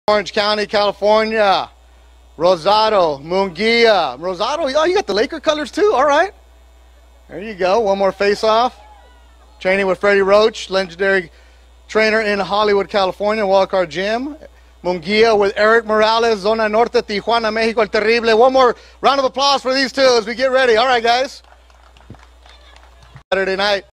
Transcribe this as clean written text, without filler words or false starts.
Orange County, California. Rosado, Munguia. Rosado, oh, you got the Laker colors too? All right. There you go. One more face-off. Training with Freddie Roach, legendary trainer in Hollywood, California, Wildcard Gym. Munguia with Eric Morales, Zona Norte, Tijuana, Mexico, El Terrible. One more round of applause for these two as we get ready. All right, guys. Saturday night.